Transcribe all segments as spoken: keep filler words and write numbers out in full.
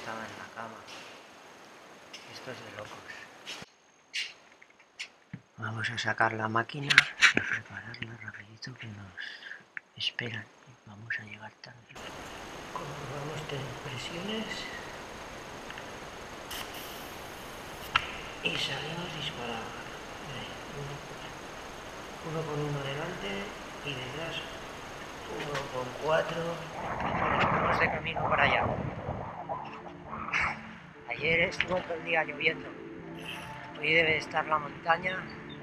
estaba en la cama. Esto es de locos. Vamos a sacar la máquina y a prepararla rapidito que nos esperan. Vamos a llegar tarde. Comprobamos tres presiones y salimos disparados. Uno con uno delante y detrás uno con cuatro. Vamos de camino para allá. Ayer estuvo todo el día lloviendo. Hoy debe estar la montaña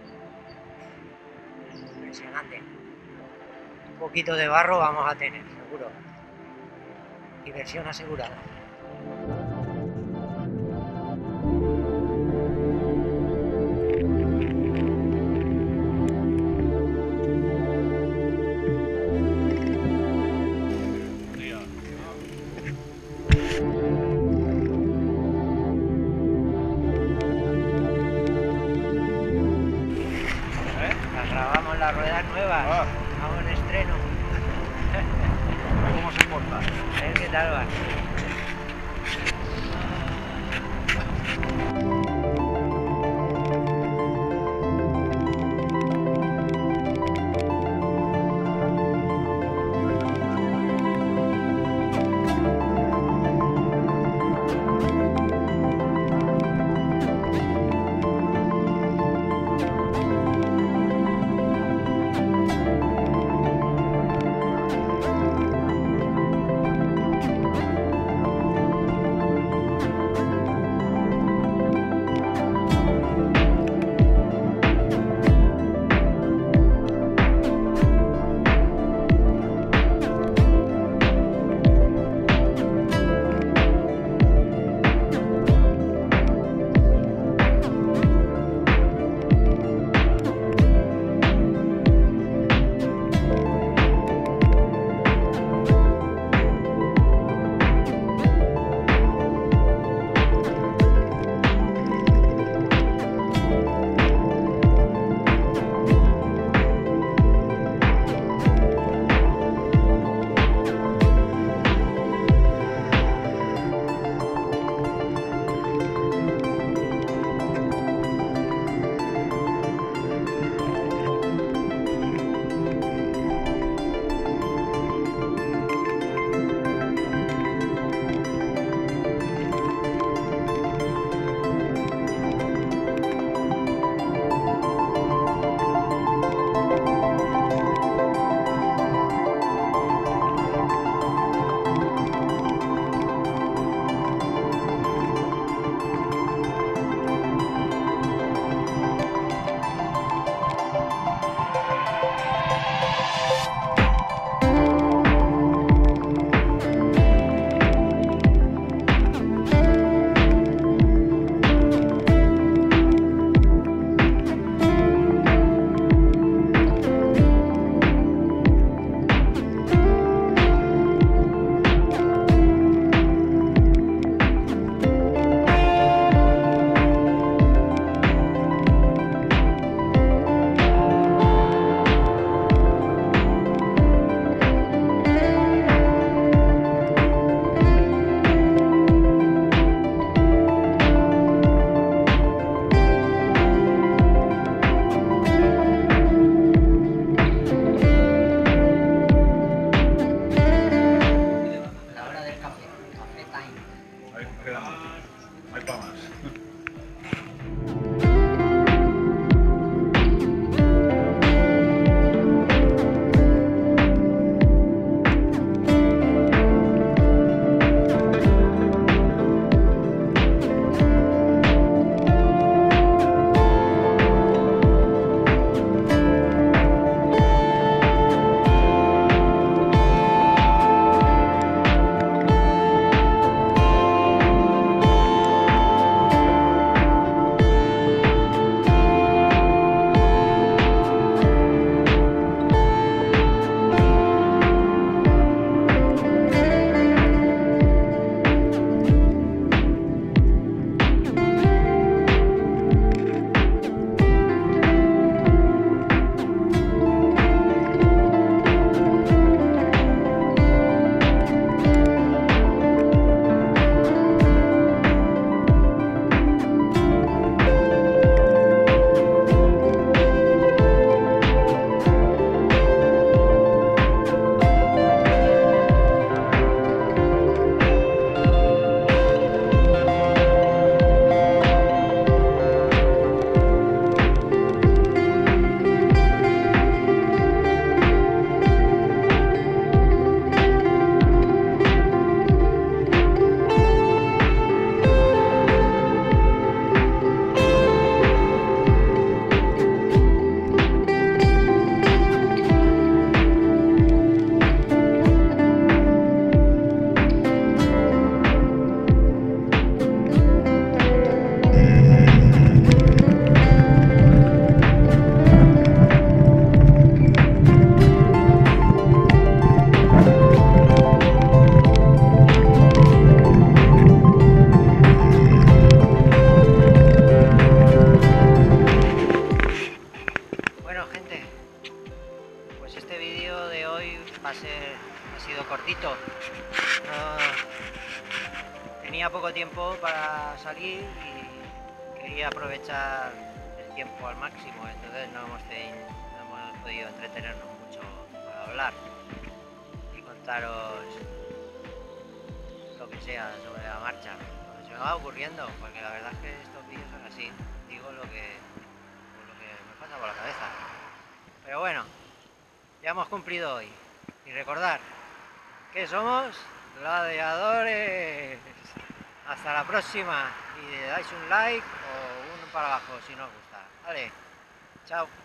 impresionante. Un poquito de barro vamos a tener, seguro. Diversión asegurada. Grabamos las ruedas nuevas, ah. Vamos en estreno. ¿Cómo se porta? A ver qué tal va. este vídeo de hoy va a ser, ha sido cortito. No, tenía poco tiempo para salir y quería aprovechar el tiempo al máximo, entonces no hemos, tenido, no hemos podido entretenernos mucho para hablar y contaros lo que sea sobre la marcha, lo que se me va ocurriendo, porque la verdad es que estos vídeos son así, digo lo que, lo que me pasa por la cabeza. Pero bueno, ya hemos cumplido hoy. Y recordar que somos gladiadores. Hasta la próxima. Y le dais un like o uno para abajo si no os gusta. Vale, chao.